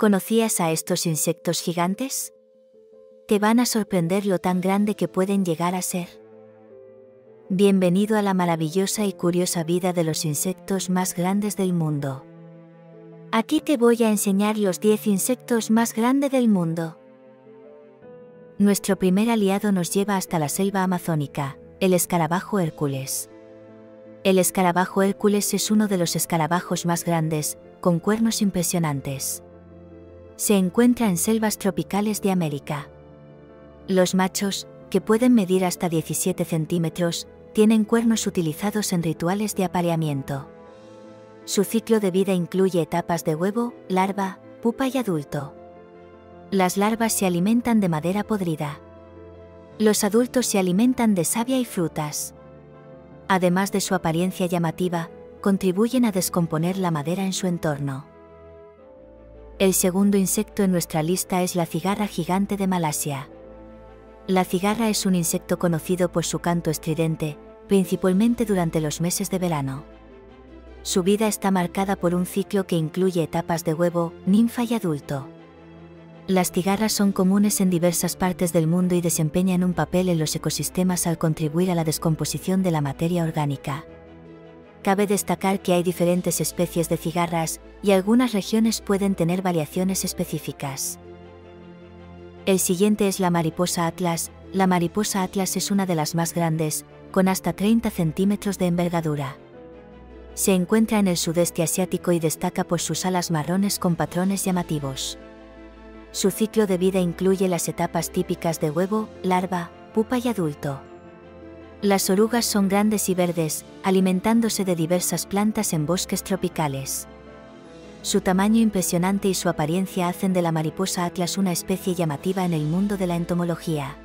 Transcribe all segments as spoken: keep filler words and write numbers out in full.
¿Conocías a estos insectos gigantes? Te van a sorprender lo tan grande que pueden llegar a ser. Bienvenido a la maravillosa y curiosa vida de los insectos más grandes del mundo. Aquí te voy a enseñar los diez insectos más grandes del mundo. Nuestro primer aliado nos lleva hasta la selva amazónica, el escarabajo Hércules. El escarabajo Hércules es uno de los escarabajos más grandes, con cuernos impresionantes. Se encuentra en selvas tropicales de América. Los machos, que pueden medir hasta diecisiete centímetros, tienen cuernos utilizados en rituales de apareamiento. Su ciclo de vida incluye etapas de huevo, larva, pupa y adulto. Las larvas se alimentan de madera podrida. Los adultos se alimentan de savia y frutas. Además de su apariencia llamativa, contribuyen a descomponer la madera en su entorno. El segundo insecto en nuestra lista es la cigarra gigante de Malasia. La cigarra es un insecto conocido por su canto estridente, principalmente durante los meses de verano. Su vida está marcada por un ciclo que incluye etapas de huevo, ninfa y adulto. Las cigarras son comunes en diversas partes del mundo y desempeñan un papel en los ecosistemas al contribuir a la descomposición de la materia orgánica. Cabe destacar que hay diferentes especies de cigarras, y algunas regiones pueden tener variaciones específicas. El siguiente es la mariposa atlas. La mariposa atlas es una de las más grandes, con hasta treinta centímetros de envergadura. Se encuentra en el sudeste asiático y destaca por sus alas marrones con patrones llamativos. Su ciclo de vida incluye las etapas típicas de huevo, larva, pupa y adulto. Las orugas son grandes y verdes, alimentándose de diversas plantas en bosques tropicales. Su tamaño impresionante y su apariencia hacen de la mariposa atlas una especie llamativa en el mundo de la entomología.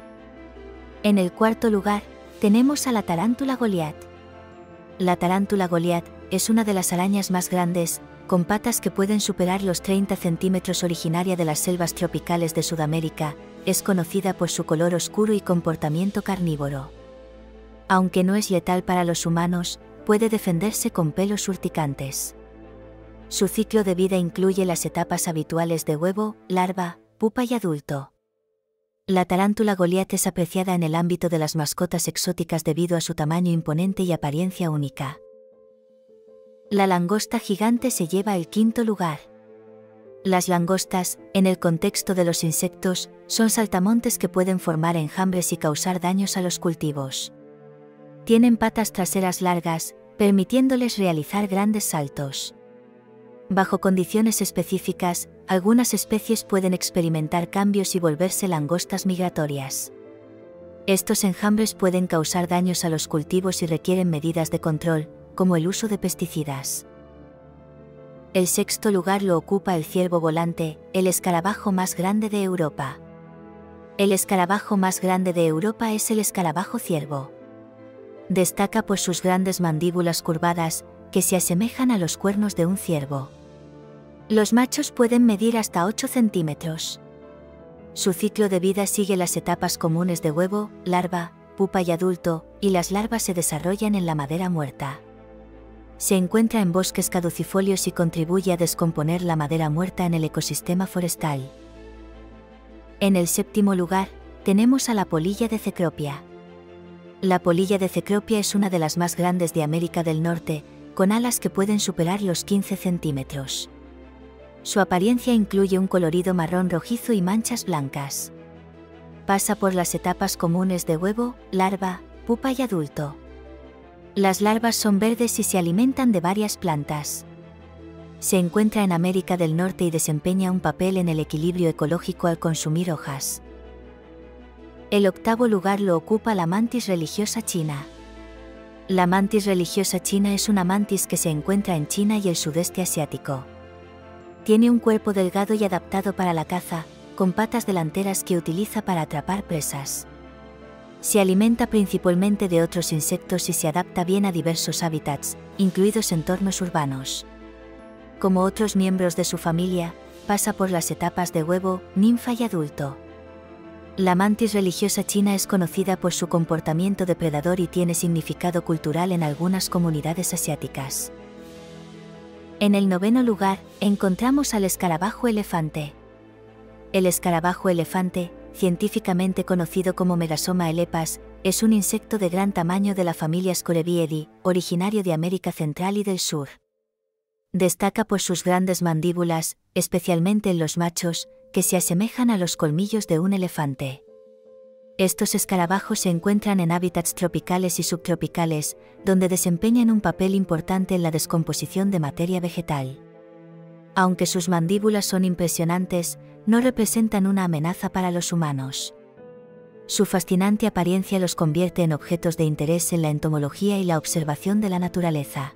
En el cuarto lugar, tenemos a la tarántula Goliat. La tarántula Goliat es una de las arañas más grandes, con patas que pueden superar los treinta centímetros. Originaria de las selvas tropicales de Sudamérica, es conocida por su color oscuro y comportamiento carnívoro. Aunque no es letal para los humanos, puede defenderse con pelos urticantes. Su ciclo de vida incluye las etapas habituales de huevo, larva, pupa y adulto. La tarántula Goliat es apreciada en el ámbito de las mascotas exóticas debido a su tamaño imponente y apariencia única. La langosta gigante se lleva el quinto lugar. Las langostas, en el contexto de los insectos, son saltamontes que pueden formar enjambres y causar daños a los cultivos. Tienen patas traseras largas, permitiéndoles realizar grandes saltos. Bajo condiciones específicas, algunas especies pueden experimentar cambios y volverse langostas migratorias. Estos enjambres pueden causar daños a los cultivos y requieren medidas de control, como el uso de pesticidas. El sexto lugar lo ocupa el ciervo volante, el escarabajo más grande de Europa. El escarabajo más grande de Europa es el escarabajo ciervo. Destaca por sus grandes mandíbulas curvadas, que se asemejan a los cuernos de un ciervo. Los machos pueden medir hasta ocho centímetros. Su ciclo de vida sigue las etapas comunes de huevo, larva, pupa y adulto, y las larvas se desarrollan en la madera muerta. Se encuentra en bosques caducifolios y contribuye a descomponer la madera muerta en el ecosistema forestal. En el séptimo lugar, tenemos a la polilla de Cecropia. La polilla de Cecropia es una de las más grandes de América del Norte, con alas que pueden superar los quince centímetros. Su apariencia incluye un colorido marrón rojizo y manchas blancas. Pasa por las etapas comunes de huevo, larva, pupa y adulto. Las larvas son verdes y se alimentan de varias plantas. Se encuentra en América del Norte y desempeña un papel en el equilibrio ecológico al consumir hojas. El octavo lugar lo ocupa la mantis religiosa china. La mantis religiosa china es una mantis que se encuentra en China y el sudeste asiático. Tiene un cuerpo delgado y adaptado para la caza, con patas delanteras que utiliza para atrapar presas. Se alimenta principalmente de otros insectos y se adapta bien a diversos hábitats, incluidos entornos urbanos. Como otros miembros de su familia, pasa por las etapas de huevo, ninfa y adulto. La mantis religiosa china es conocida por su comportamiento depredador y tiene significado cultural en algunas comunidades asiáticas. En el noveno lugar, encontramos al escarabajo elefante. El escarabajo elefante, científicamente conocido como Megasoma elepas, es un insecto de gran tamaño de la familia Scorebiidae, originario de América Central y del Sur. Destaca por sus grandes mandíbulas, especialmente en los machos, que se asemejan a los colmillos de un elefante. Estos escarabajos se encuentran en hábitats tropicales y subtropicales, donde desempeñan un papel importante en la descomposición de materia vegetal. Aunque sus mandíbulas son impresionantes, no representan una amenaza para los humanos. Su fascinante apariencia los convierte en objetos de interés en la entomología y la observación de la naturaleza.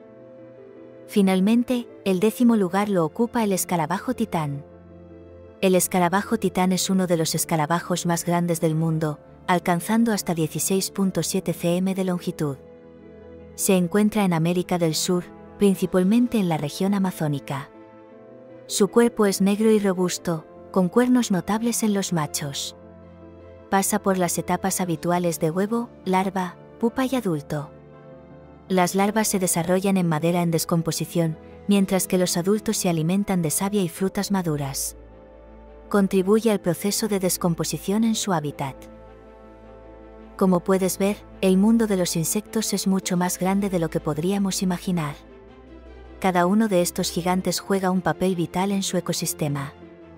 Finalmente, el décimo lugar lo ocupa el escarabajo titán. El escarabajo titán es uno de los escarabajos más grandes del mundo, alcanzando hasta dieciséis punto siete centímetros de longitud. Se encuentra en América del Sur, principalmente en la región amazónica. Su cuerpo es negro y robusto, con cuernos notables en los machos. Pasa por las etapas habituales de huevo, larva, pupa y adulto. Las larvas se desarrollan en madera en descomposición, mientras que los adultos se alimentan de savia y frutas maduras. Contribuye al proceso de descomposición en su hábitat. Como puedes ver, el mundo de los insectos es mucho más grande de lo que podríamos imaginar. Cada uno de estos gigantes juega un papel vital en su ecosistema.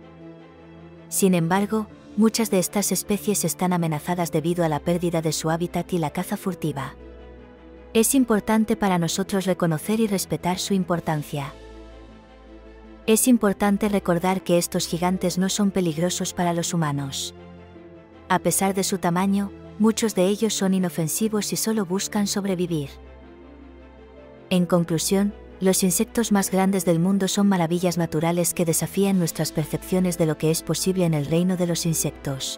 Sin embargo, muchas de estas especies están amenazadas debido a la pérdida de su hábitat y la caza furtiva. Es importante para nosotros reconocer y respetar su importancia. Es importante recordar que estos gigantes no son peligrosos para los humanos. A pesar de su tamaño, muchos de ellos son inofensivos y solo buscan sobrevivir. En conclusión, los insectos más grandes del mundo son maravillas naturales que desafían nuestras percepciones de lo que es posible en el reino de los insectos.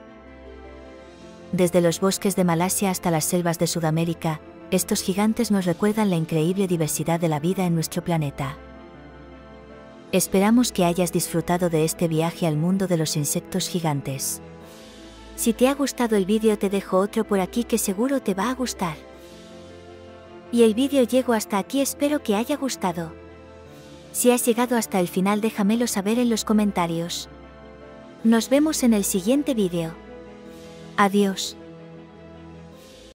Desde los bosques de Malasia hasta las selvas de Sudamérica, estos gigantes nos recuerdan la increíble diversidad de la vida en nuestro planeta. Esperamos que hayas disfrutado de este viaje al mundo de los insectos gigantes. Si te ha gustado el vídeo, te dejo otro por aquí que seguro te va a gustar. Y el vídeo llegó hasta aquí, espero que haya gustado. Si has llegado hasta el final, déjamelo saber en los comentarios. Nos vemos en el siguiente vídeo. Adiós.